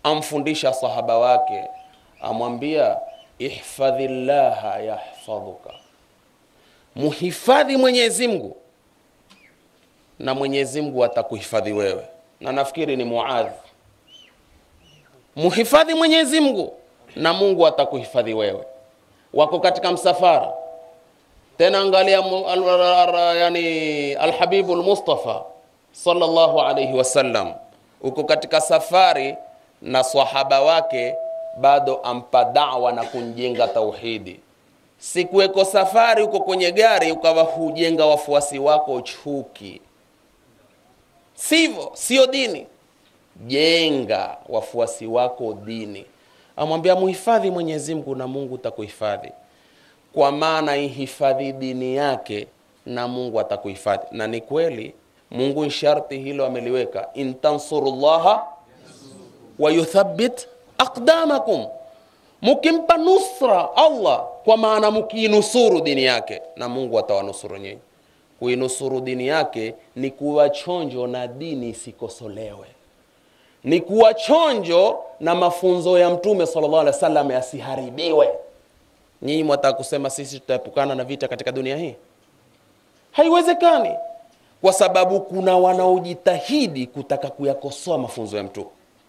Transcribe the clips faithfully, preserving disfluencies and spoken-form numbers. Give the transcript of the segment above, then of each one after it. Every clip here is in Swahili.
amfundisha sahaba wake, amwambia ihfadhillaha yahfadhuka, muhifadhi Mwenyezi Mungu na Mwenyezi Mungu atakuhifadhi wewe. Na nafikiri ni Muadh, muhifadhi Mwenyezi Mungu na Mungu atakuhifadhi wewe. Wako katika msafara, tena angalia al, al, yani alhabibul Mustafa sallallahu alayhi wasallam uko katika safari na sahaba wake, bado ampa da'wa na kunjenga tauhidi. Sikuweko safari uko kwenye gari ukawa hujenga wafuasi wako chuki, sivyo, sio dini. Jenga wafuasi wako dini. Amwambia muhifadhi Mwenyezi Mungu na Mungu atakuhifadhi, kwa maana ihifadhi dini yake na Mungu atakuhifadhi. Na ni kweli Mungu sharti hilo ameliweka, in tansurullaha wa yuthabbit aqdamakum, mukimpa nusra Allah, kwa maana mukinusuru dini yake na Mungu atawanusuru nyinyi. Kuinusuru dini yake ni kuwa chonjo na dini isikosolewe, ni kuwa chonjo na mafunzo ya Mtume sallallahu alaihi wasallam yasiharibiwe. Nyinyi mwataka kusema sisi tutaepukana na vita katika dunia hii? Haiwezekani, kwa sababu kuna wanaojitahidi kutaka kuyakosoa mafunzo ya Mtume.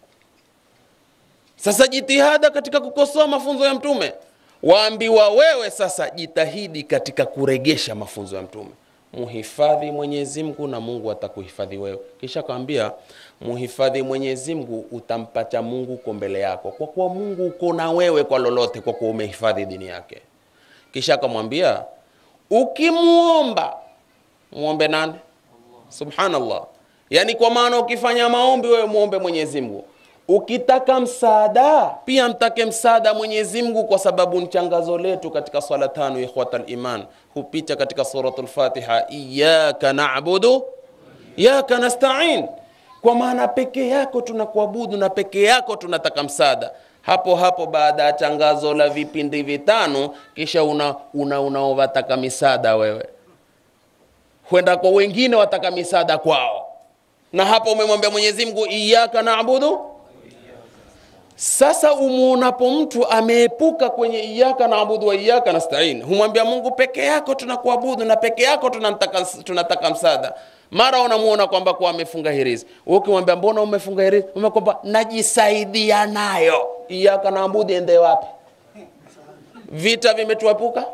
Sasa jitihada katika kukosoa mafunzo ya Mtume, waambiwa wewe sasa jitahidi katika kuregesha mafunzo ya Mtume. Muhifadhi Mwenyezi Mungu na Mungu atakuhifadhi wewe. Kisha kaambia muhifadhi Mwenyezi Mungu, utampata Mungu uko mbele yako, kwa kuwa Mungu uko na wewe kwa lolote, kwa kuwa umehifadhi dini yake. Kisha akamwambia ukimuomba muombe nani? Subhanallah. Yani kwa maana ukifanya maombi wewe muombe Mwenyezi Mungu. Ukitaka msaada pia mtake msaada Mwenyezi Mungu, kwa sababu nchangazo letu katika swala tano ikhwatal iman hupita katika suratul Fatiha, iyyaka na'budu iyyaka nasta'in, kwa maana peke yako tunakuabudu na peke yako tunataka msaada. Hapo hapo baada ya changazo la vipindi vitano, kisha una una unaowataka misaada wewe, kwenda kwa wengine wataka misaada kwao, na hapo umemwambia Mwenyezi Mungu iyyaka na'budu. Sasa umuonapo mtu ameepuka kwenye iyyaka na'budu wa iyyaka nasta'in, humwambia Mungu peke yako tunakuabudu na peke yako tunataka tunataka msaada, mara unamuona kwamba kwa amefunga hirizi. Ukimwambia mbona umefunga hirizi, umekwamba najisaidia nayo. Iyyaka na'budu ende wapi? Vita vimetuepuka,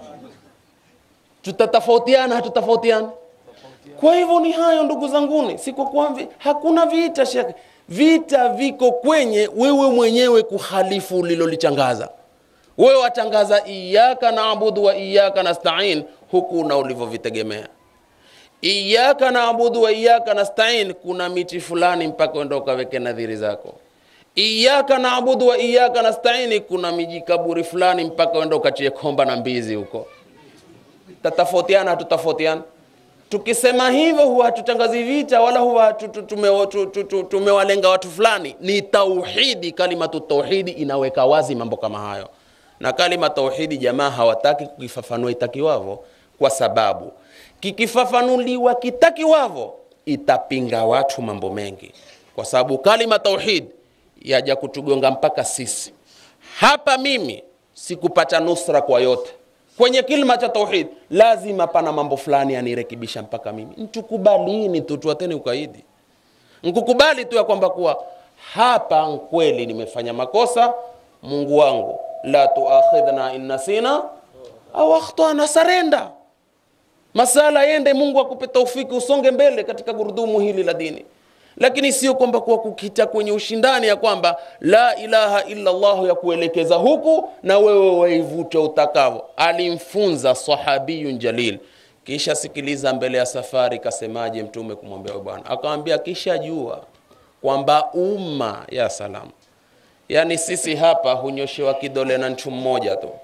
tutatofautiana hatutafautiana. Kwa hivyo ni hayo ndugu zanguni, siko kwa hakuna vita shekhi. Vita viko kwenye wewe mwenyewe kuhalifu ulilolichangaza. Wewe watangaza iyyaka na'budu wa iyyaka nasta'in, huku na ulivyovitegemea. Iyyaka na'budu wa iyyaka nasta'in, kuna miti fulani mpaka uende ukaweke nadhiri zako. Iyyaka na'budu wa iyyaka nasta'in, kuna mijikaburi fulani mpaka uende ukachie komba na mbizi huko. Tatafautiana hatutafautiana. Tukisema hivyo huwa tutangazi vita, wala huwa tumewalenga watu fulani. Ni tauhidi, kalimatu tauhidi inaweka wazi mambo kama hayo. Na kalima tauhidi jamaa hawataki kukifafanua itakiwavo, kwa sababu kikifafanuliwa kitakiwavo itapinga watu mambo mengi, kwa sababu kalima tauhid yaja kutugonga mpaka sisi. Hapa mimi sikupata nusra kwa yote. Kwenye kilima cha tauhid lazima pana mambo fulani anirekebisha mpaka mimi. Ntukubalini tu tuateni ukaidi. Nkukubali tu ya kwamba kuwa hapa kweli nimefanya makosa, Mungu wangu la tuakhidhna in nasina au akhtana, sarenda. Masala yende, Mungu akupe taufiki usonge mbele katika gurudumu hili la dini. Lakini sio kwamba kwa kukita kwenye ushindani ya kwamba la ilaha illa Allah ya kuelekeza huku na wewe waivute utakavo. Alimfunza sahabiyun jalil. Kisha sikiliza mbele ya safari kasemaje Mtume kumwambia bwana. Akamwambia kisha jua kwamba umma ya salam, yani sisi hapa hunyoshewa kidole na mtu mmoja tu.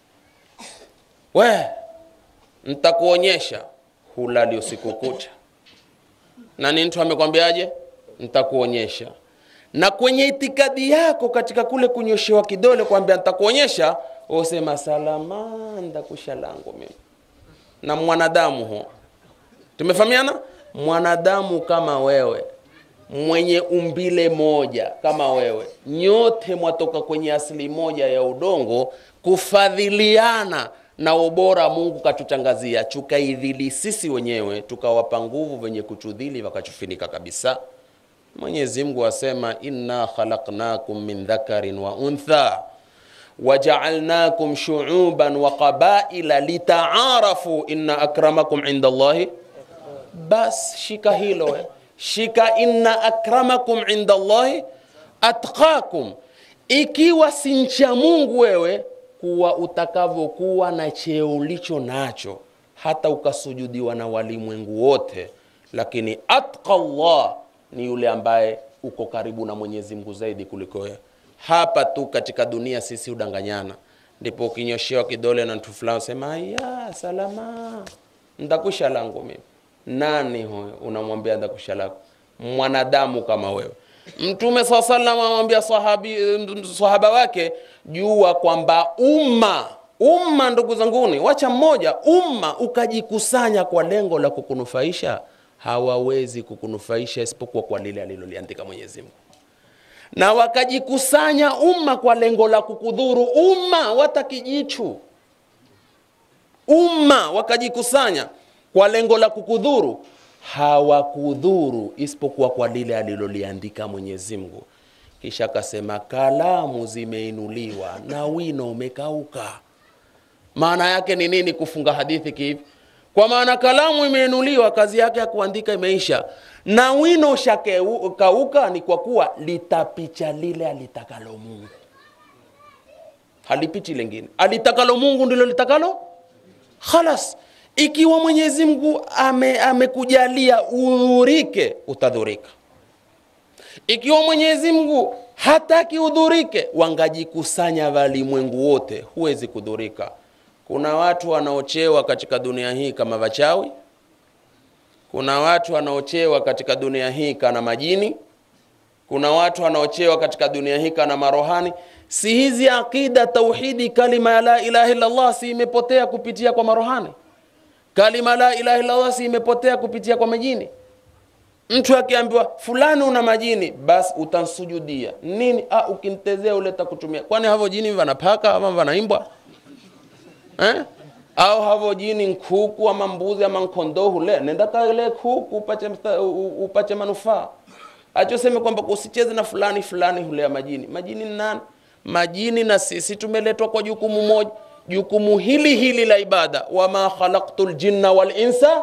We nitakuonyesha hulali usiku kucha. Na ni mtu amekwambiaje? Nitakuonyesha. Na kwenye itikadi yako katika kule kunyoshewa kidole kwambia nitakuonyesha, usema salama ndakusha langu mimi. Na mwanadamu ho, tumefahamiana? Mwanadamu kama wewe mwenye umbile moja kama wewe, nyote mwatoka kwenye asili moja ya udongo, kufadhiliana na ubora Mungu katutangazia, tukaidhili sisi wenyewe, tukawapa nguvu wenye kutudhili wakachufinika kabisa. Mwenyezi Mungu asema, inna khalaqnakum min dhakarin wa untha waja'alnakum shu'uban wa qabaila lita'arafu inna akramakum indallahi. Bas shika hilo, eh. Shika inna akramakum indallahi atqakum. Ikiwa sincha Mungu wewe, kuwa utakavyokuwa na cheo ulicho nacho, hata ukasujudiwa na walimwengu wote, lakini atqa Allah ni yule ambaye uko karibu na Mwenyezi Mungu zaidi kuliko wewe. Hapa tu katika dunia sisi udanganyana, ndipo ukinyoshewa kidole na mtu fulani sema ya salama, ndakusha langu mimi. Nani huyo unamwambia ndakusha lako? Mwanadamu kama wewe. Mtume sallallahu alayhi wasallam amwambia sahabi sahaba wake, jua kwamba umma umma ndugu zanguni, wacha mmoja umma ukajikusanya kwa lengo la kukunufaisha, hawawezi kukunufaisha isipokuwa kwa lile aliloliandika Mwenyezi Mungu. Na wakajikusanya umma kwa lengo la kukudhuru, umma watakijichu. Umma wakajikusanya kwa lengo la kukudhuru, hawakudhuru isipokuwa kwa lile aliloliandika Mwenyezi Mungu. Kisha akasema, kalamu zimeinuliwa na wino umekauka. Maana yake ni nini kufunga hadithi kivi? Kwa maana kalamu imeinuliwa, kazi yake ya kuandika imeisha, na wino shakeuka, ni kwa kuwa litapicha lile alitakalo Mungu, halipichi lingine. Alitakalo Mungu ndilo litakalo khalas. Ikiwa Mwenyezi Mungu ame amekujalia udhurike, utadhurika. Ikiwa Mwenyezi Mungu hataki udhurike, wangajikusanya walimwengu wote, huwezi kudhurika. Kuna watu wanaochewa katika dunia hii kama wachawi. Kuna watu wanaochewa katika dunia hii kana majini. Kuna watu wanaochewa katika dunia hii kana marohani. Si hizi akida tauhidi, kalima ya la ilaha illa Allah si imepotea kupitia kwa marohani? Kalima la ilaha illa Allah si imepotea kupitia kwa majini? Mtu akiambiwa fulani una majini, basi utansujudia nini? Ah, ukinitezea uleta kutumia. Kwani havo jini wanapaka ama wanaimbwa? Eh? Au havo jini nkuku ama mbuzi ama nkondoo hule? Nenda kale kuku upache upache manufaa. Acho sema kwamba usicheze na fulani fulani hule ya majini. Majini ni nani? Majini na sisi tumeletwa kwa jukumu moja, jukumu hili hili la ibada. Wama khalaqtul jinna wal insa,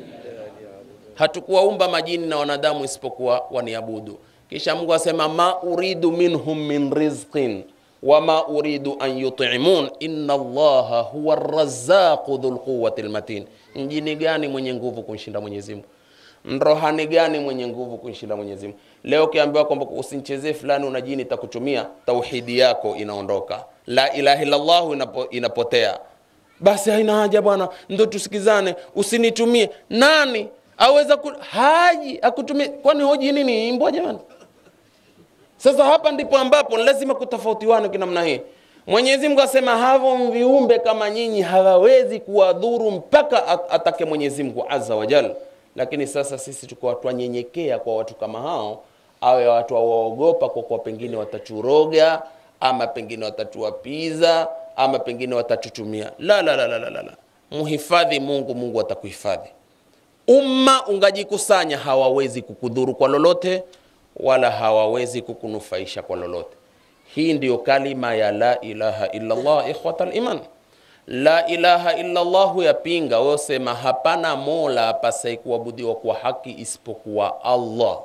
hatukuwaumba majini na wanadamu isipokuwa waniabudu. Kisha Mungu asema, ma uridu minhum min rizqin wama uridu an yut'imun inna Allaha huwa ar-razzaqu dhul quwwati al-matin. Mjini gani mwenye nguvu kunshinda Mwenyezi Mungu? Mrohani gani mwenye nguvu kunshinda Mwenyezi Mungu? Leo kiambiwa kwamba usinchezee fulani una jini takutumia, tauhidi yako inaondoka, la ilaha illa Allah inapo, inapotea. Basi haina haja bwana, ndio tusikizane, usinitumie. Nani aweza ku, haji akutumie? Kwani hoji nini imbwa jamani? Sasa hapa ndipo ambapo lazima kutafautiwana kinamna hii. Mwenyezi Mungu asema havo viumbe kama nyinyi hawawezi kuwadhuru mpaka atake Mwenyezi Mungu Azza wa Jalla. Lakini sasa sisi tuko watu wanyenyekea kwa watu kama hao, awe watu waogopa kwa kwa pengine wataturoga, ama pengine watatuapiza, ama pengine watatutumia. La la la la la la. Muhifadhi Mungu, Mungu atakuhifadhi. Umma ungajikusanya hawawezi kukudhuru kwa lolote, wala hawawezi kukunufaisha kwa lolote. Hii ndiyo kalima ya la ilaha illa Allah, ikhwatal iman. La ilaha illa Allah yapinga, wasema hapana mola apasaye kuabudiwa kwa haki isipokuwa Allah.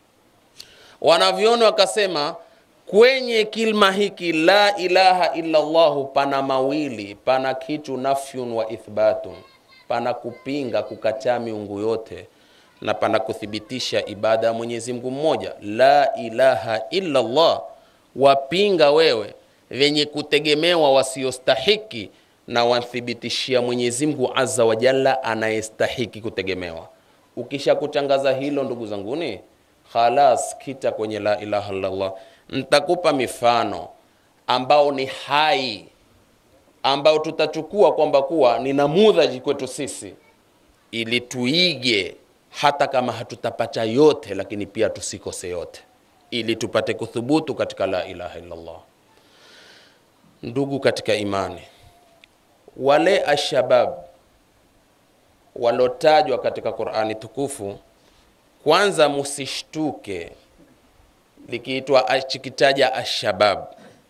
Wanavyoni wakasema kwenye kilma hiki la ilaha illa Allah pana mawili, pana kitu nafyun wa ithbatun, pana kupinga kukataa miungu yote, na pana kuthibitisha ibada ya Mwenyezi Mungu mmoja. La ilaha illa Allah wapinga wewe venye kutegemewa wasiostahiki, na wathibitishia Mwenyezi Mungu Azza wa Jalla anayestahiki kutegemewa. Ukisha kutangaza hilo ndugu zanguni, khalas kita kwenye la ilaha illa Allah. Nitakupa mifano ambao ni hai, ambao tutachukua kwamba kuwa ni namudhaji kwetu sisi, ili tuige hata kama hatutapata yote, lakini pia tusikose yote, ili tupate kuthubutu katika la ilaha illallah. Ndugu katika imani, wale ashabab walotajwa katika Qur'ani tukufu, kwanza musishtuke likiitwa achikitaja ashabab.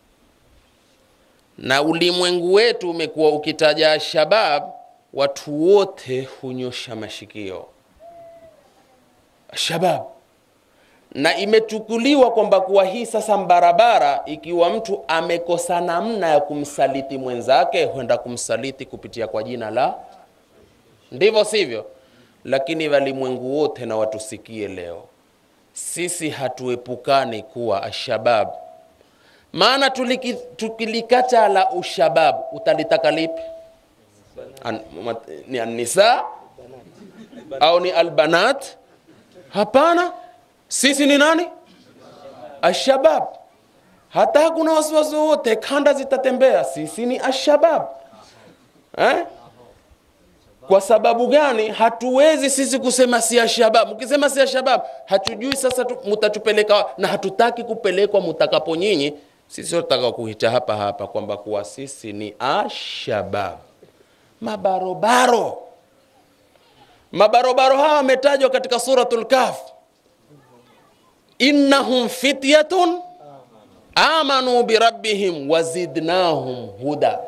Na ulimwengu wetu umekuwa ukitaja ashabab, watu wote hunyosha mashikio ashabab, na imechukuliwa kwamba kuwa hii sasa mbarabara, ikiwa mtu amekosa namna ya kumsaliti mwenzake, huenda kumsaliti kupitia kwa jina la, ndivyo sivyo? Lakini walimwengu wote na watusikie leo, sisi hatuepukani kuwa ashabab. Maana tuliki, tukilikata la ushabab, utalitaka lipi? An, ni an-nisa au ni albanat? Hapana, sisi ni nani? Ashabab. Hata hakuna wasiwasi wote, kanda zitatembea, sisi ni ashabab. Eh? Kwa sababu gani? Hatuwezi sisi kusema si ashabab. Mkisema si ashabab, hatujui sasa mutatupeleka, na hatutaki kupelekwa mutakapo nyinyi. Sisi tunataka kuhita hapa hapa kwamba kuwa sisi ni ashabab. Mabarobaro. Mabarobaro hawa wametajwa katika suratul Kahf. Innahum fityatun amanu birabbihim wazidnahum huda.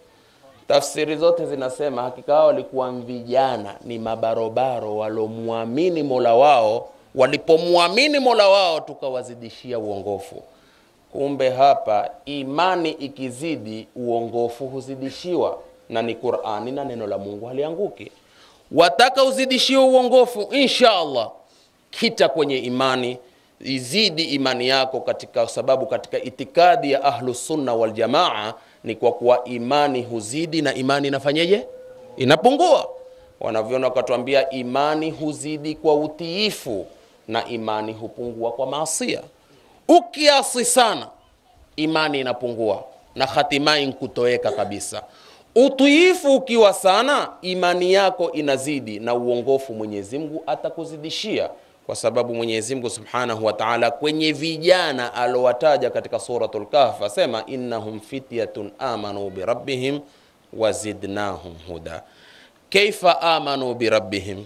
Tafsiri zote zinasema hakika hao walikuwa vijana, ni mabarobaro walomuamini Mola wao. Walipomuamini Mola wao tukawazidishia uongofu. Kumbe hapa imani ikizidi uongofu huzidishiwa, na ni Qur'ani na neno la Mungu halianguki. Wataka uzidishiwe uongofu, insha Allah kita kwenye imani, izidi imani yako, katika sababu katika itikadi ya ahlus sunna wal jamaa ni kwa kuwa imani huzidi na imani inafanyeje? Inapungua. Wanaviona wakatuambia imani huzidi kwa utiifu na imani hupungua kwa maasiya. Ukiasi sana imani inapungua na hatimaye nkutoweka kabisa. Utiifu ukiwa sana, imani yako inazidi na uongofu Mwenyezi Mungu atakuzidishia, kwa sababu Mwenyezi Mungu Subhanahu wa Ta'ala kwenye vijana alowataja katika suratul Kahf asema innahum fityatun amanu bi rabbihim wazidnahum huda. Kaifa amanu bi rabbihim?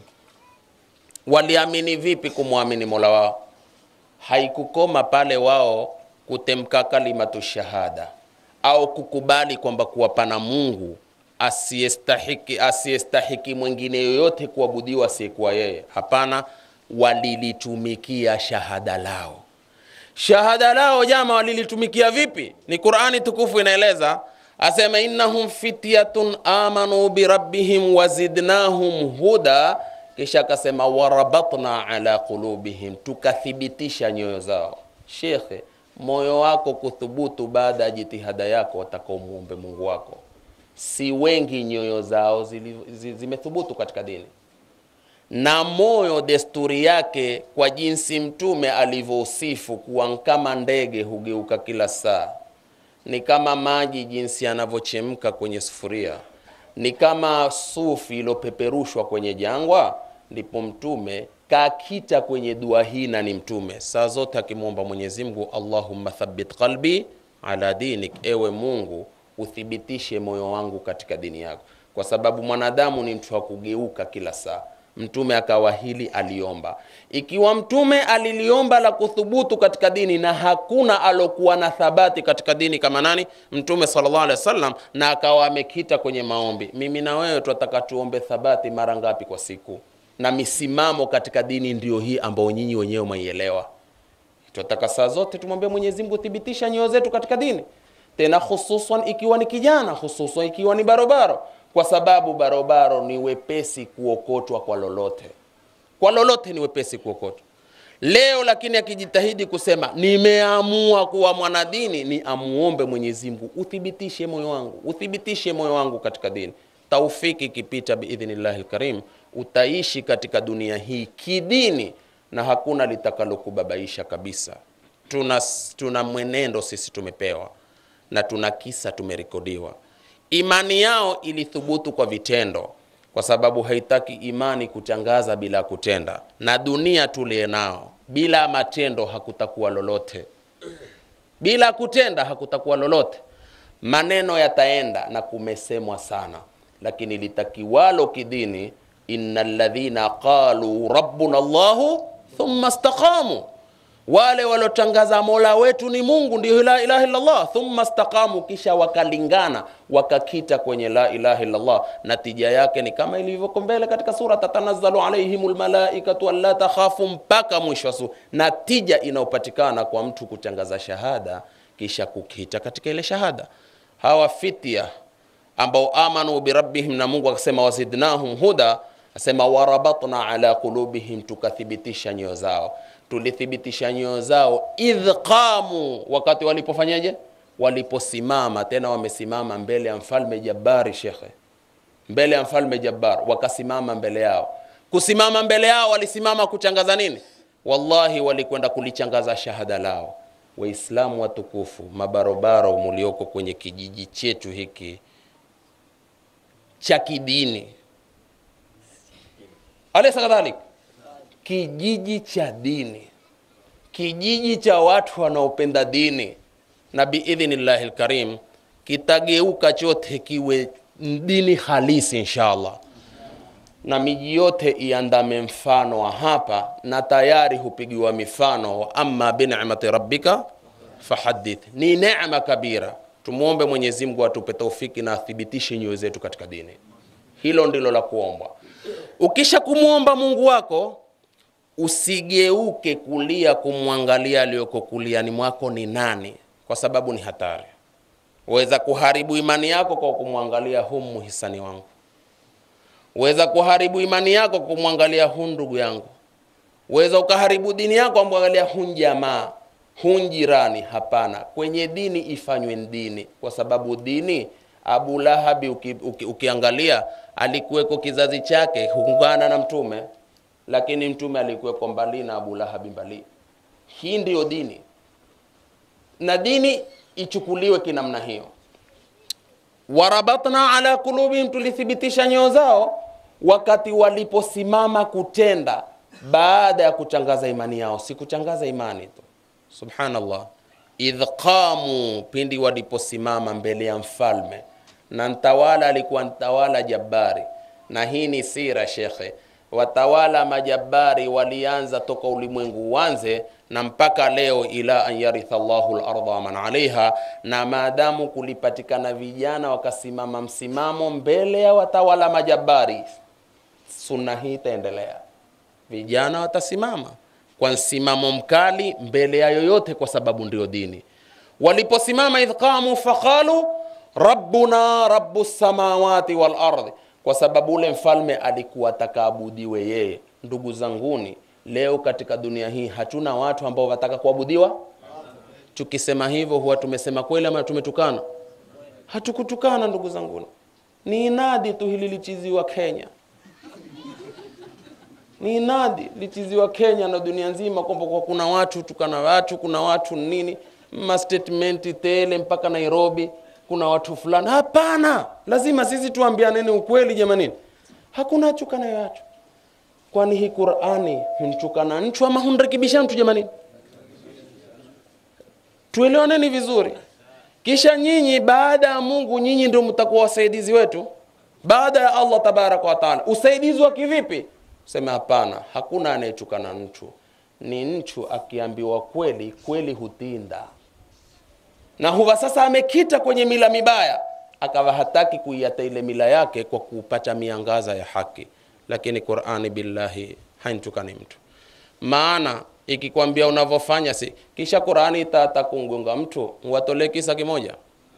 Waliamini vipi kumwamini Mola wao? Haikukoma pale wao kutemka kalimatu shahada au kukubali kwamba kuwa pana Mungu asiyestahiki asiyestahiki mwingine yoyote kuabudiwa asiyekuwa yeye. Hapana, walilitumikia shahada lao. Shahada lao jama walilitumikia vipi? Ni Qur'ani tukufu inaeleza, asema innahum fityatun amanu bi rabbihim wazidnahum huda, kisha akasema warabatna ala qulubihim, tukathibitisha nyoyo zao. Shekhe, moyo wako kuthubutu baada ya jitihada yako watakaomuombe Mungu wako. Si wengi nyoyo zao zimethubutu katika dini. Na moyo desturi yake kwa jinsi mtume alivyosifu kuwa kama ndege hugeuka kila saa, ni kama maji jinsi yanavyochemka kwenye sufuria, ni kama sufi ilopeperushwa kwenye jangwa, ndipo mtume kakita kwenye dua hii, na ni mtume saa zote akimwomba Mwenyezi Mungu, Allahumma thabbit qalbi ala dinik, ewe Mungu uthibitishe moyo wangu katika dini yako, kwa sababu mwanadamu ni mtu wa kugeuka kila saa. Mtume akawa hili aliomba. Ikiwa mtume aliliomba la kuthubutu katika dini, na hakuna alokuwa na thabati katika dini kama nani? Mtume sallallahu alaihi wasallam, na akawa amekita kwenye maombi. Mimi na wewe tunataka tuombe thabati mara ngapi kwa siku? Na misimamo katika dini ndio hii ambao nyinyi wenyewe maielewa. Tunataka saa zote tumwombe Mwenyezi Mungu thibitisha nyoyo zetu katika dini. Tena hususan ikiwa ni kijana, hususan ikiwa ni barobaro, kwa sababu barobaro ni wepesi kuokotwa kwa lolote. Kwa lolote ni wepesi kuokotwa. Leo lakini akijitahidi kusema nimeamua kuwa mwanadini, ni amuombe Mwenyezi Mungu uthibitishe moyo wangu, uthibitishe moyo wangu katika dini. Taufiki kipita biidhnillahil karim, utaishi katika dunia hii kidini na hakuna litakalokubabaisha kabisa. Tuna tuna mwenendo sisi tumepewa, na tuna kisa tumerekodiwa. Imani yao ilithubutu kwa vitendo. kwa sababu haitaki imani kutangaza bila kutenda. Na dunia tulie nao, bila matendo hakutakuwa lolote, bila kutenda hakutakuwa lolote. Maneno yataenda na kumesemwa sana, lakini litakiwalo kidini, innal ladhina qalu rabbuna Allahu thumma istaqamu, wale walotangaza Mola wetu ni Mungu ndio la ilaha illa Allah, thumma istaqamu, kisha wakalingana wakakita kwenye la ilaha illa Allah. Natija yake ni kama ilivyo mbele katika sura tatanazzalu alaihimul malaikatu alla takhafu, mpaka mwisho wa sura. Natija inayopatikana kwa mtu kutangaza shahada kisha kukita katika ile shahada. Hawa fitia ambao amanu bi rabbihim, na Mungu akasema wazidnahum huda, asema warabatna ala qulubihim, tukathibitisha nyoyo zao. Tulithibitisha nyoyo zao idh qamu, wakati walipofanyaje? Waliposimama. Tena wamesimama mbele ya mfalme Jabbari, shekhe, mbele ya mfalme Jabbar, wakasimama mbele yao. Kusimama mbele yao, walisimama kuchangaza nini? Wallahi walikwenda kulichangaza shahada lao. Waislamu watukufu, mabarobaro mulioko kwenye kijiji chetu hiki cha kidini, alaysa kadhalik, kijiji cha dini, kijiji cha watu wanaopenda dini, na biidhnillahil karim kitageuka chote kiwe dini halisi inshallah, na miji yote iandame mfano wa hapa, na tayari hupigiwa mifano. Amma bi ni'mati rabbika fahaddith, ni neema kabira. Tumuombe Mwenyezi Mungu atupe taufiki na athibitishe nyoyo zetu katika dini. Hilo ndilo la kuomba. Ukisha kumuomba Mungu wako, usigeuke kulia kumwangalia aliyoko kuliani mwako ni nani, kwa sababu ni hatari. Uweza kuharibu imani yako kwa kumwangalia humu hisani wangu. Uweza kuharibu imani yako kwa kumwangalia hu ndugu yangu. Uweza ukaharibu dini yako kwa kumwangalia hu jamaa, hu jirani. Hapana, kwenye dini ifanywe dini, kwa sababu dini, Abu Lahabi uki, uki, ukiangalia alikuweko kizazi chake huungana na mtume, lakini mtume alikuweko mbali na Abu Lahabi mbali. Hii ndio dini, na dini ichukuliwe kinamna hiyo. Warabatna ala qulubihim, tulithibitisha nyoyo zao wakati waliposimama kutenda baada ya kutangaza imani yao. Si kutangaza imani tu, subhanallah. Idh qamu, pindi waliposimama mbele ya mfalme, na mtawala alikuwa mtawala Jabbari. Na hii ni sira shekhe, watawala majabari walianza toka ulimwengu uanze na mpaka leo, ila an yaritha Allahu al-ardha man alaiha. Na maadamu kulipatikana vijana wakasimama msimamo mbele ya watawala majabari, sunna hii itaendelea. Vijana watasimama kwa msimamo mkali mbele ya yoyote, kwa sababu ndio dini. Waliposimama idh qamu faqalu rabbuna rabbus samawati wal ardi, kwa sababu ule mfalme alikuwa takaabudiwe yeye. Ndugu zanguni, leo katika dunia hii hatuna watu ambao wataka kuabudiwa. Tukisema hivyo huwa tumesema kweli ama tumetukana? Hatukutukana ndugu zanguni, ni inadi tu. Hili lichiziwa Kenya, ni inadi lichiziwa Kenya na dunia nzima, kwamba kwa kuna watu tukana watu, kuna watu nini, ma statement tele mpaka Nairobi kuna watu fulani. Hapana, lazima sisi tuambiane ukweli jamani. Hakuna chukana watu. Kwani hii Qur'ani hunchukana nchu ama hunrekebisha mtu jamani? Tuelewane vizuri. Kisha nyinyi baada ya Mungu, nyinyi ndio mtakuwa wasaidizi wetu baada ya Allah tabaraka wa taala. Usaidizi wa kivipi? Sema hapana, hakuna anayechukana mtu. Ni mtu akiambiwa kweli, kweli hutinda. Na huwa sasa amekita kwenye mila mibaya, akawa hataki kuiata ile mila yake kwa kupata miangaza ya haki. Lakini Qur'ani billahi haintukani mtu. Maana ikikwambia unavofanya si, kisha Qur'ani itata kungonga mtu, watolee kisa kimoja.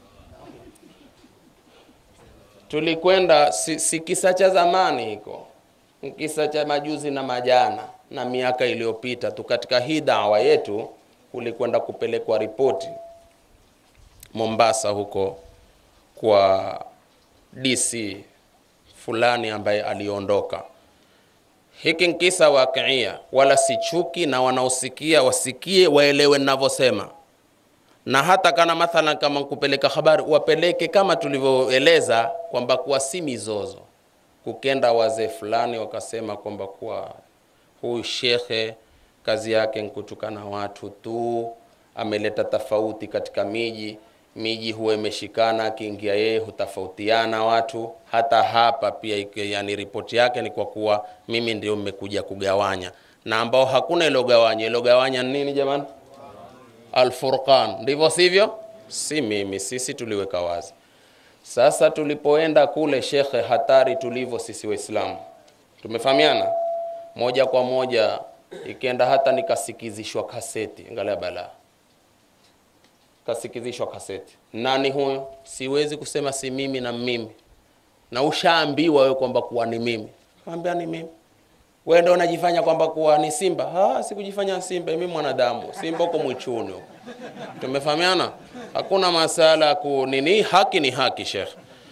Tulikwenda si, si kisa cha zamani hiko, kisa cha majuzi na majana na miaka iliyopita tu. Katika hii dawa yetu kulikwenda kupelekwa ripoti Mombasa huko kwa D C fulani ambaye aliondoka. Hiki nkisa wakia, wala si chuki, na wanaosikia wasikie waelewe ninavyosema. Na hata kana mathalan kama kupeleka habari, wapeleke kama tulivyoeleza kwamba kwa si mizozo. kukenda wazee fulani wakasema kwamba kuwa huyu shekhe kazi yake ni kutukana watu tu, ameleta tofauti katika miji, miji huwa imeshikana, akiingia yeye hutafautiana watu. Hata hapa pia, yani ripoti yake ni kwa kuwa mimi ndio mmekuja kugawanya, na ambao hakuna ilo gawanya. Ilo gawanya nini jamani? Al-Furqan, ndivyo sivyo? Si mimi, sisi tuliweka wazi. Sasa tulipoenda kule shekhe, hatari tulivyo sisi Waislamu, tumefahamiana moja kwa moja, ikienda hata nikasikizishwa kaseti, angalia bala, kasikizishwa kaseti. Nani huyo? Siwezi kusema si mimi na mimi, na ushaambiwa wewe kwamba kuwa ni mimi. Kaambia ni mimi. Wewe ndio unajifanya kwamba kuwa ni simba. Ah, sikujifanya simba, mimi mwanadamu. Simba uko mwichuni. Tumefahamiana? Hakuna masala ku nini, haki ni haki Sheikh.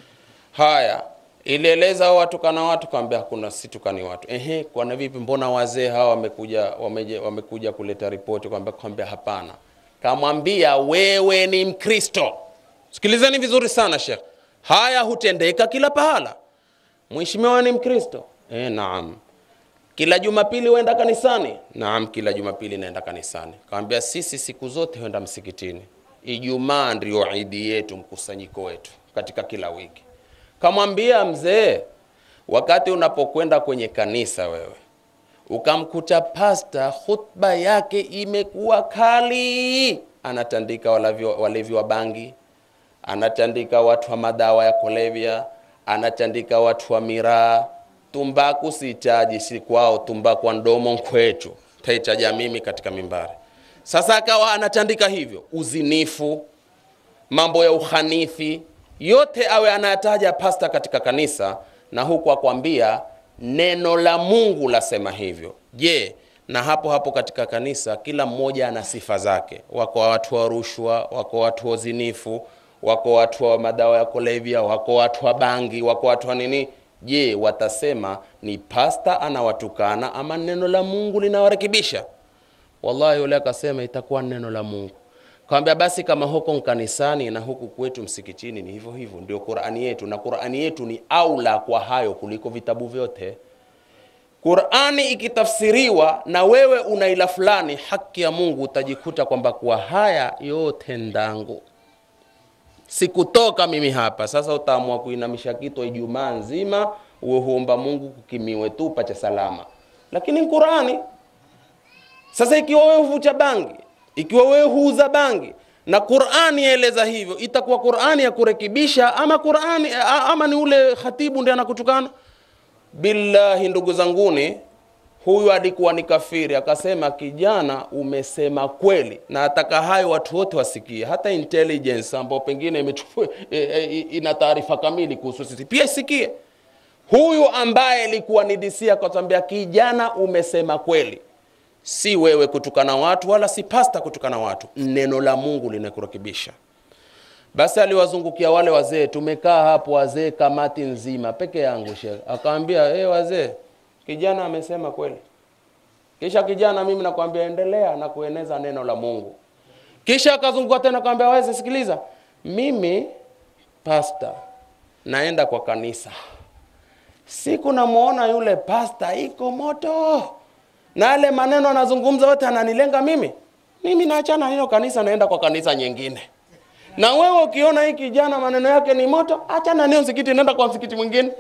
Haya, ilieleza watu kana watu, kaambia hakuna, situkani watu. Ehe, kwa na vipi, mbona wazee hawa wamekuja wameje wamekuja kuleta ripoti kwamba kwamba hapana. Kamwambia wewe ni Mkristo. Sikilizeni vizuri sana Sheikh. Haya hutendeka kila pahala. Mheshimiwa ni Mkristo? Eh, naam. Kila Jumapili uenda kanisani? Naam, kila Jumapili naenda kanisani. Kaambia sisi siku zote huenda msikitini. Ijumaa ndio idi yetu, mkusanyiko wetu katika kila wiki. Kamwambia mzee, wakati unapokwenda kwenye kanisa wewe ukamkuta pasta khutba yake imekuwa kali, anatandika walevi, walevi wa bangi, anatandika watu wa madawa ya kulevya, anatandika watu wa miraa, tumbaku sichaji si kwao, tumbaku wa ndomo kwetu, taitaja mimi katika mimbari. Sasa akawa anatandika hivyo, uzinifu, mambo ya uhanithi, yote awe anataja pasta katika kanisa, na huku akwambia neno la Mungu lasema hivyo. Je, na hapo hapo katika kanisa kila mmoja ana sifa zake. Wako watu wa rushwa, wako watu wa uzinifu, wako watu wa madawa ya kulevya, wako watu wa bangi, wako watu wa nini? Je, watasema ni pasta anawatukana ama neno la Mungu linawarekebisha? Wallahi yule akasema itakuwa neno la Mungu. Kaambia basi kama huko kanisani na huku kwetu msikitini ni hivyo hivyo, ndio Qur'ani yetu, na Qur'ani yetu ni aula kwa hayo kuliko vitabu vyote. Qur'ani ikitafsiriwa na wewe unaila fulani haki ya Mungu, utajikuta kwamba kwa haya yote ndangu sikutoka mimi hapa. Sasa utaamua kuinamisha kitu Ijumaa nzima uwe huomba Mungu kukimiwe tu pacha salama, lakini Qur'ani. Sasa ikiwa wewe huvuta bangi, ikiwa wewe huuza bangi na Qur'ani yaeleza hivyo, itakuwa Qur'ani ya kurekebisha ama Qur'ani ama ni ule khatibu ndiye anakutukana? Billahi ndugu zanguni, huyu alikuwa ni kafiri, akasema kijana umesema kweli, na ataka hayo watu wote wasikie, hata intelligence ambao pengine imechukua e, e, ina taarifa kamili kuhusu sisi pia isikie. Huyu ambaye alikuwa ni D C akatambia kijana umesema kweli, si wewe kutukana watu wala si pasta kutukana watu, neno la Mungu linakurekebisha. Basi aliwazungukia wale wazee, tumekaa hapo wazee kamati nzima peke yangu Sheikh. Akaambia eh, hey, wazee kijana amesema kweli. Kisha kijana, mimi nakwambia endelea na kueneza neno la Mungu. Kisha akazunguka tena akamwambia wazee, sikiliza, mimi pasta naenda kwa kanisa, siku namuona yule pasta iko moto, na ale maneno anazungumza wote ananilenga mimi. Mimi naachana hilo kanisa, naenda kwa kanisa nyingine. Na wewe ukiona hiki kijana maneno yake ni moto, achana nayo msikiti, nenda kwa msikiti mwingine.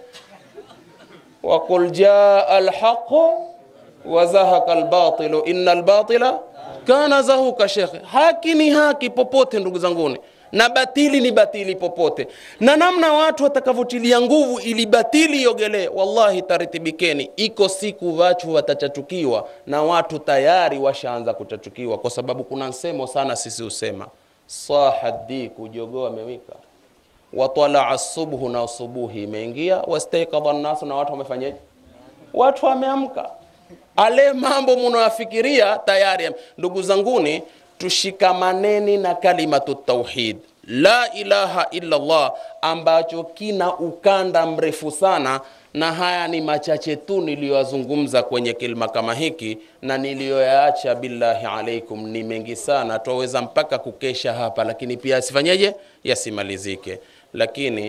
Wa qul jaa al-haqq wa zahaqa al-batil innal batila kana zahuka. Sheikh, haki ni haki popote ndugu zanguni, na batili ni batili popote. Na namna watu watakavotilia nguvu ili batili iogelee, wallahi taritibikeni, iko siku watu watachachukiwa, na watu tayari washaanza kuchachukiwa, kwa sababu kuna nsemo sana sisi usema sahadi kujogoa amewika, wa talaa as-subhu na subuhi imeingia, wastaiqadha an-nas na watu wamefanyaje? Watu wameamka. Ale mambo mnafikiria tayari. Ndugu zanguni, tushikamaneni na kalimatu tauhid la ilaha illa Allah, ambacho kina ukanda mrefu sana, na haya ni machache tu niliyozungumza kwenye kilima kama hiki, na niliyoyaacha billahi alaikum ni mengi sana, tuweza mpaka kukesha hapa, lakini pia sifanyeje yasimalizike. Lakini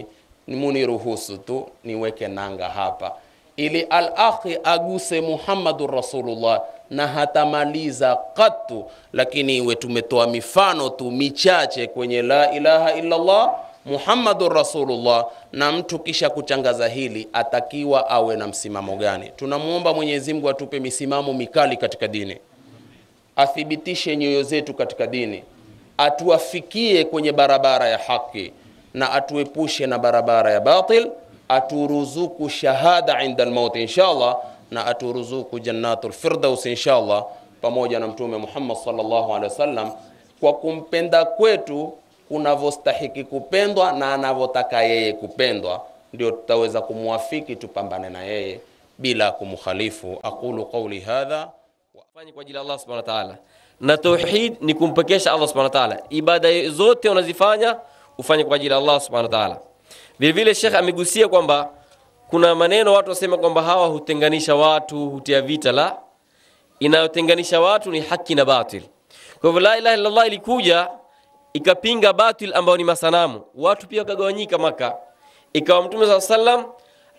muniruhusu tu niweke nanga hapa ili al-akhi aguse Muhammadur Rasulullah na hatamaliza katu, lakini iwe tumetoa mifano tu michache kwenye la ilaha illa Allah Muhammadur Rasulullah, na mtu kisha kuchangaza hili atakiwa awe na msimamo gani. Tunamuomba Mwenyezi Mungu atupe misimamo mikali katika dini, athibitishe nyoyo zetu katika dini, atuafikie kwenye barabara ya haki na atuepushe na barabara ya batil, aturuzuku shahada inda al-maut inshallah, na aturuzuku jannatul firdaus inshallah, pamoja na Mtume Muhammad sallallahu alaihi wasallam, kwa kumpenda kwetu kunavostahiki kupendwa na anavotaka yeye kupendwa, ndio tutaweza kumwafiki tupambane na yeye bila kumkhalifu. Aqulu qawli hadha, fanya kwa ajili ya Allah subhanahu wa ta'ala, na tauhid ni kumpekesha Allah subhanahu wa ta'ala. Ibada zote unazifanya ufanye kwa ajili ya Allah subhanahu wa ta'ala. Vile vile Sheikh amegusia kwamba kuna maneno watu wasema kwamba hawa hutenganisha watu, hutia vita. La, inayotenganisha watu ni haki na batil. Kwa hivyo la ilaha illa Allah ilikuja ikapinga batil ambao ni masanamu, watu pia wakagawanyika Maka. Ikawa Mtume sallallahu alaihi wasallam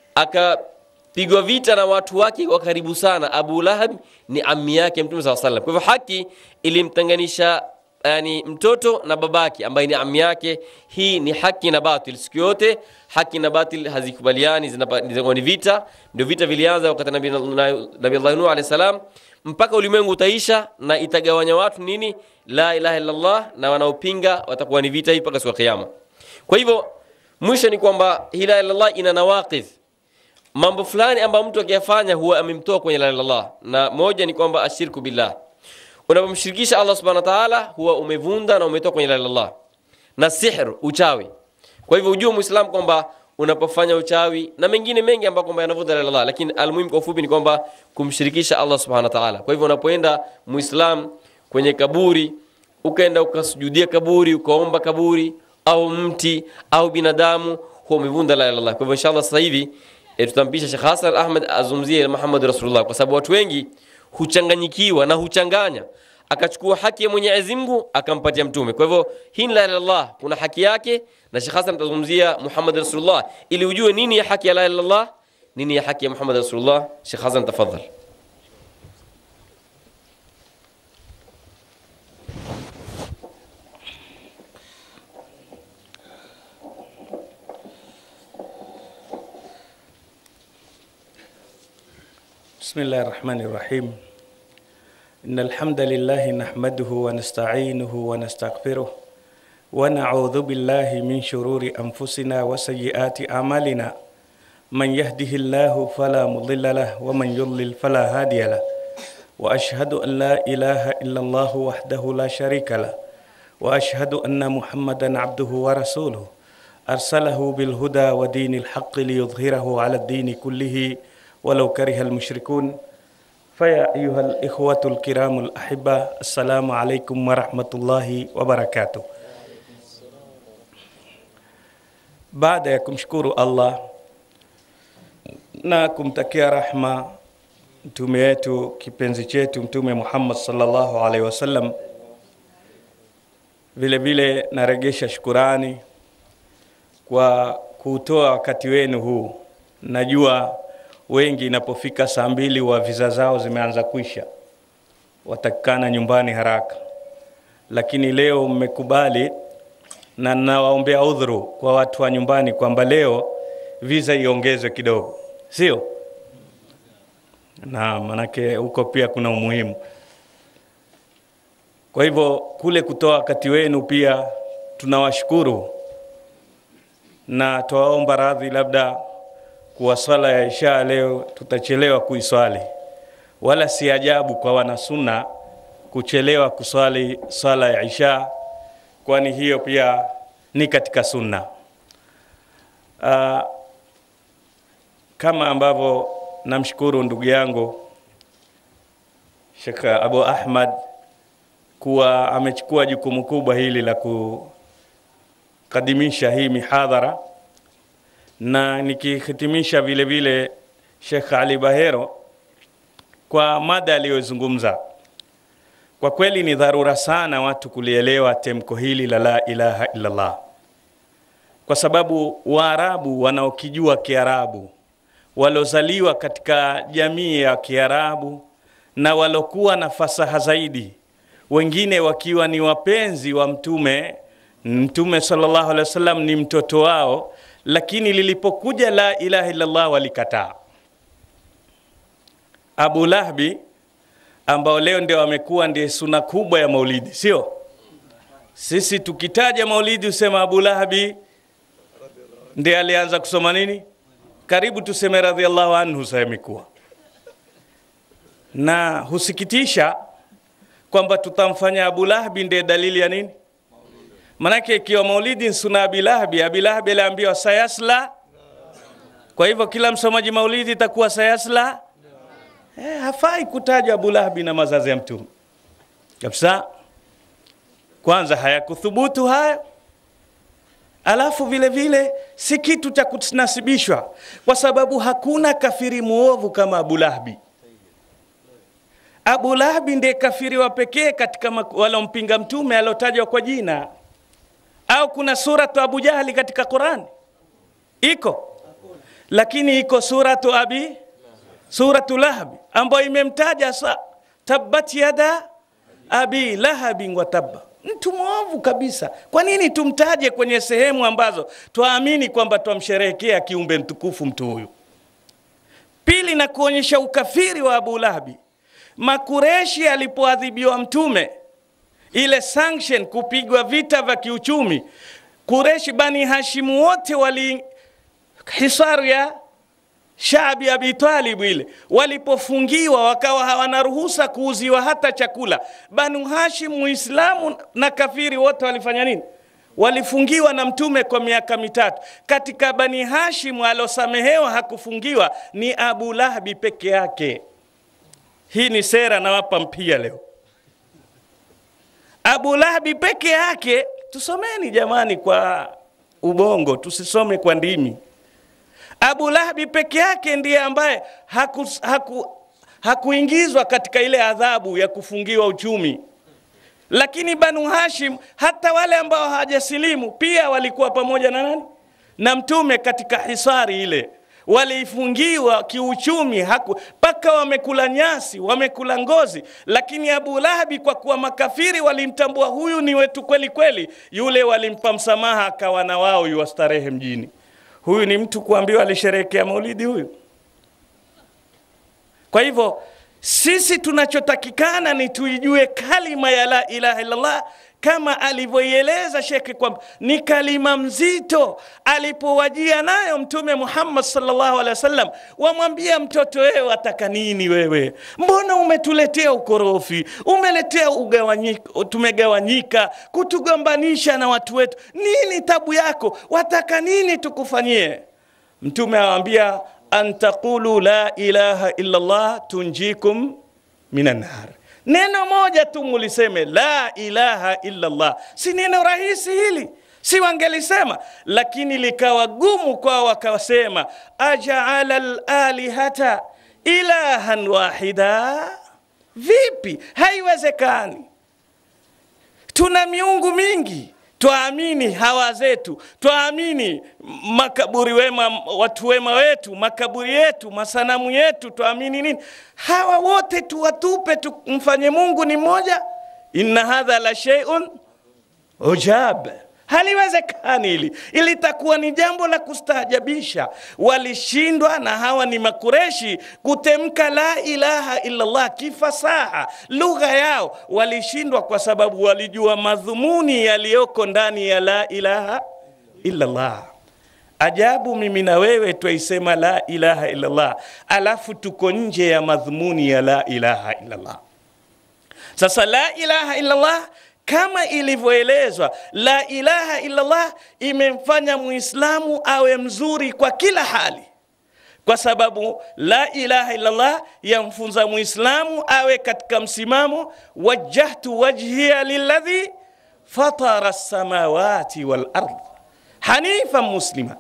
akapigwa vita na watu wake wa karibu sana. Abu Lahab ni ammi yake Mtume sallallahu alaihi wasallam. Kwa hivyo haki ilimtenganisha yani mtoto na babake ambaye ni ammi yake. Hii ni haki na batil. Siku yote haki na batil hazikubaliani, zinakuwa ni vita. Ndio vita vilianza wakati Nabii Nabii Allah Nuh alayhi salam, mpaka ulimwengu utaisha na itagawanya watu nini? La ilaha illa Allah, na wanaopinga watakuwa ni vita hii mpaka siku ya kiyama. Kwa hivyo mwisho ni kwamba la ilaha illa Allah ina nawaqidh, mambo fulani ambayo mtu akiyafanya huwa amemtoa kwenye la ilaha illa Allah, na moja ni kwamba ashirku billah. Unapomshirikisha Allah subhanahu wa ta'ala huwa umevunda na umetoka kwenye la ilaha illa Allah. Na sihr, uchawi. Kwa hivyo ujue Muislamu kwamba unapofanya uchawi na mengine mengi ambayo kwamba yanavunda la ilaha illa Allah, lakini almuhimu kwa ufupi ni kwamba kumshirikisha Allah subhanahu wa ta'ala. Kwa hivyo unapoenda Muislamu kwenye kaburi, ukaenda ukasujudia kaburi, ukaomba kaburi au mti au binadamu, huwa umevunda la ilaha illa Allah. Kwa hivyo inshallah sasa hivi e, tutampisha Sheikh Hassan Ahmed azungumzie Muhammad Rasulullah, kwa sababu watu wengi huchanganyikiwa na huchanganya, akachukua haki ya Mwenyezi Mungu akampatia mtume. Kwa hivyo hii la ilaha illa Allah kuna haki yake, na Sheikh Hassan atazungumzia Muhammad Rasulullah ili ujue nini ya haki ya la ilaha illa Allah, nini ya haki ya Muhammad Rasulullah. Sheikh Hassan tafadhali. بسم الله الرحمن الرحيم. إن الحمد لله نحمده ونستعينه ونستغفره ونعوذ بالله من شرور أنفسنا وسيئات أعمالنا. من يهده الله فلا مضل له ومن يضلل فلا هادي له. وأشهد أن لا إله إلا الله وحده لا شريك له. وأشهد أن محمدا عبده ورسوله أرسله بالهدى ودين الحق ليظهره على الدين كله ولو كره المشركون. فيا أيها الإخوة الكرام الأحبة، السلام عليكم ورحمة الله وبركاته. Baada ya kumshukuru Allah na kumtakia rahma mtume wetu kipenzi chetu Mtume Muhammad sallallahu alaihi wasallam, vile vile naregesha shukurani kwa kutoa wakati wenu huu. Najua wengi inapofika saa mbili wa viza zao zimeanza kuisha, watakana nyumbani haraka, lakini leo mmekubali, na nawaombea udhuru kwa watu wa nyumbani kwamba leo visa iongezwe kidogo, sio? Na manake huko pia kuna umuhimu. Kwa hivyo kule kutoa wakati wenu pia tunawashukuru, na tuwaomba radhi labda kwa swala ya Isha leo tutachelewa kuiswali. Wala si ajabu kwa wanasunna kuchelewa kuswali swala ya Isha, kwani hiyo pia ni katika sunna. Uh, kama ambavyo namshukuru ndugu yangu Sheikh Abu Ahmad kuwa amechukua jukumu kubwa hili la kukadimisha hii mihadhara, na nikihitimisha vile vile Sheikh Ali Bahero kwa mada aliyozungumza. Kwa kweli ni dharura sana watu kulielewa temko hili la la ilaha illa Allah. kwa sababu Waarabu wanaokijua Kiarabu, walozaliwa katika jamii ya Kiarabu na walokuwa na fasaha zaidi, wengine wakiwa ni wapenzi wa mtume, mtume sallallahu alaihi wasallam ni mtoto wao, lakini lilipokuja la ilaha illallah walikataa. Abu Lahabi ambao leo ndio wamekuwa ndiye suna kubwa ya maulidi, sio? Sisi tukitaja maulidi usema Abu Lahabi ndiye alianza kusoma nini? Karibu tuseme radhiallahu anhu sayamikuwa. Na husikitisha kwamba tutamfanya Abu Lahabi ndiye dalili ya nini? Manake ikiwa maulidi suna Abu Lahabi, Abu Lahabi aliambiwa sayasla. Kwa hivyo kila msomaji maulidi itakuwa sayasla. Eh, hafai kutaja Abu Lahabi na mazazi ya mtume. Kabisa. Kwanza hayakuthubutu hayo. Alafu vile vile si kitu cha kunasibishwa, kwa sababu hakuna kafiri muovu kama Abu Lahabi. Abu Lahabi ndiye kafiri wa pekee katika walompinga mtume alotajwa kwa jina. Au kuna suratu Abu Jahli katika Qur'an? Iko. Lakini iko suratu Abi suratu Lahab ambayo imemtaja sa tabbat yada Abi Lahabin wa tabba. Mtu mwovu kabisa. Kwa nini tumtaje kwenye sehemu ambazo tuamini kwamba tumsherehekea kiumbe mtukufu mtu huyu? Pili, na kuonyesha ukafiri wa Abu Lahabi, Makureshi alipoadhibiwa mtume, ile sanction, kupigwa vita vya kiuchumi, Kureshi Bani Hashim wote wali hisaru ya Shaabi Abi Talib ile, walipofungiwa wakawa hawana ruhusa kuuziwa hata chakula. Banu Hashim, Muislamu na kafiri wote walifanya nini? Walifungiwa na mtume kwa miaka mitatu. Katika Bani Hashim alosamehewa hakufungiwa ni Abu Lahabi peke yake. Hii ni sera na wapa mpia leo. Abu Lahabi peke yake. Tusomeni jamani kwa ubongo, tusisome kwa ndimi. Abu Lahabi peke yake ndiye ambaye haku, haku, hakuingizwa katika ile adhabu ya kufungiwa uchumi. Lakini Banu Hashim, hata wale ambao hawajasilimu pia walikuwa pamoja na nani? Na mtume katika hisari ile. Walifungiwa kiuchumi, haku paka wamekula nyasi, wamekula ngozi. Lakini Abu Lahabi kwa kuwa makafiri walimtambua huyu ni wetu kweli kweli, yule walimpa msamaha akawa na wao yuwastarehe mjini. Huyu ni mtu kuambiwa alisherehekea maulidi huyu? Kwa hivyo sisi tunachotakikana ni tuijue kalima ya la ilaha illallah kama alivyoieleza Sheikh kwamba ni kalima mzito. Alipowajia nayo Mtume Muhammad sallallahu alaihi wasallam, wamwambia mtoto, wewe wataka nini wewe? Mbona umetuletea ukorofi, umeletea ugawanyiko, tumegawanyika, kutugombanisha na watu wetu? Nini tabu yako? Wataka nini tukufanyie? Mtume awaambia, antaqulu la ilaha illallah tunjikum minan nar. Neno moja tu muliseme la ilaha illallah. Si neno rahisi hili? Si wangelisema? Lakini likawa gumu kwa wakasema, aja'ala al-alihata ilahan wahida. Vipi? Haiwezekani. Tuna miungu mingi. Tuamini hawa zetu, tuamini makaburi wema, watu wema wetu, makaburi yetu, masanamu yetu, tuamini nini? Hawa wote tuwatupe, tumfanye Mungu ni mmoja? Inna hadha la shay'un ujab. Haliwezekani hili. Ilitakuwa ni jambo la kustaajabisha. Walishindwa, na hawa ni Makureshi, kutemka la ilaha illallah kifasaha, lugha yao. Walishindwa kwa sababu walijua madhumuni yaliyoko ndani ya la ilaha illallah. Ajabu mimi na wewe tuisema la ilaha illallah, alafu tuko nje ya madhumuni ya la ilaha illallah. Sasa la ilaha illallah kama ilivyoelezwa, la ilaha illallah imemfanya Muislamu awe mzuri kwa kila hali. Kwa sababu la ilaha illallah yamfunza Muislamu awe katika msimamo, wajjahtu wajhiya lilladhi fatara as-samawati wal ardh hanifa muslima.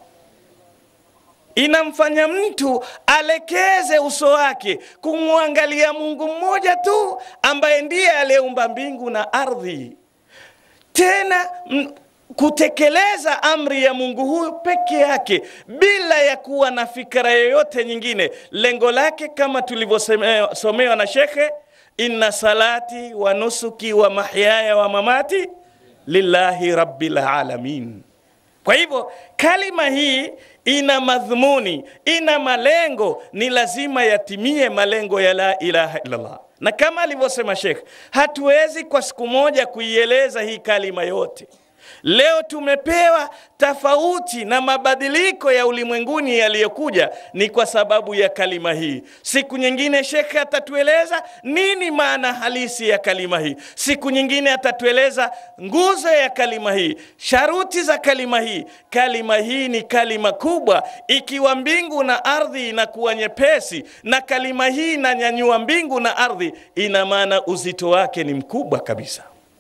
Inamfanya mtu alekeze uso wake kumwangalia Mungu mmoja tu ambaye ndiye aliyeumba mbingu na ardhi. Tena kutekeleza amri ya Mungu huyu peke yake bila ya kuwa na fikra yoyote nyingine. Lengo lake kama tulivyosomewa na shekhe, inna salati wa nusuki wa mahyaya wa mamati lillahi rabbil alamin. Kwa hivyo kalima hii ina madhumuni, ina malengo, ni lazima yatimie malengo ya la ilaha illallah. Na kama alivyosema Sheikh, hatuwezi kwa siku moja kuieleza hii kalima yote. Leo tumepewa tofauti na mabadiliko ya ulimwenguni yaliyokuja ni kwa sababu ya kalima hii. Siku nyingine Sheikh atatueleza nini maana halisi ya kalima hii. Siku nyingine atatueleza nguzo ya kalima hii, sharuti za kalima hii. Kalima hii ni kalima kubwa, ikiwa mbingu na ardhi inakuwa nyepesi, na kalima hii inanyanyua mbingu na ardhi, ina maana uzito wake ni mkubwa kabisa.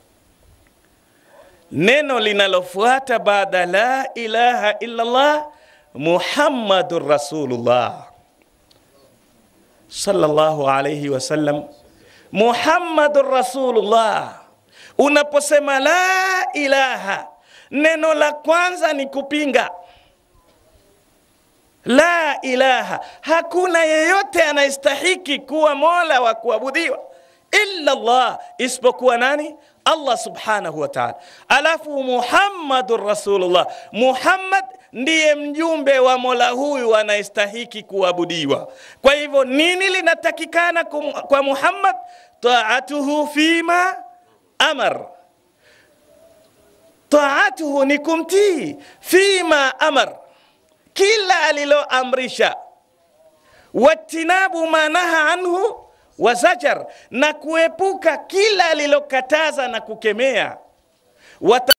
Neno linalofuata baada la ilaha illallah, Muhammadur Rasulullah sallallahu alayhi wasallam. Muhammadur Rasulullah. Unaposema la ilaha, neno la kwanza ni kupinga. La ilaha, hakuna yeyote anayestahiki kuwa mola wa kuabudiwa illa Allah, isipokuwa nani? Allah subhanahu wa ta'ala. Alafu Muhammadur Rasulullah, Muhammad ndiye mjumbe wa mola huyu anayestahiki kuabudiwa. Kwa hivyo nini linatakikana kwa Muhammad? Ta'atuhu fima amar. Ta'atuhu ni kumtii, fima amar, kila aliloamrisha, watinabu manaha anhu wa zajar, na kuepuka kila alilokataza na kukemea.